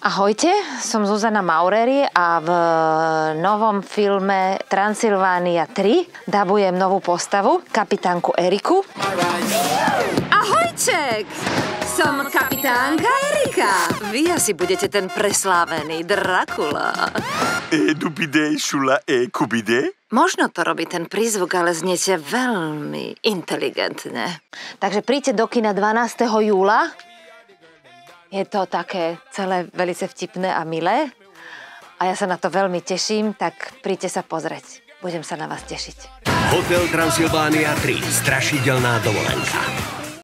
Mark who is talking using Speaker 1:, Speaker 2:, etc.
Speaker 1: Ahojte, som Zuzana Maureri a v novom filme Transylvánia 3 dabujem novú postavu, kapitánku Eriku.
Speaker 2: Ahojček! Som kapitánka Erika. Vy asi budete ten preslávený Drakula.
Speaker 3: Dubide, šula, kubide?
Speaker 2: Možno to robí ten prízvuk, ale zniete veľmi inteligentne.
Speaker 1: Takže príďte do kina 12. júla. Je to také celé veľmi vtipné a milé. A ja sa na to veľmi teším, tak príďte sa pozrieť. Budem sa na vás tešiť.
Speaker 4: Hotel Transylvánia 3. Strašidelná dovolenka.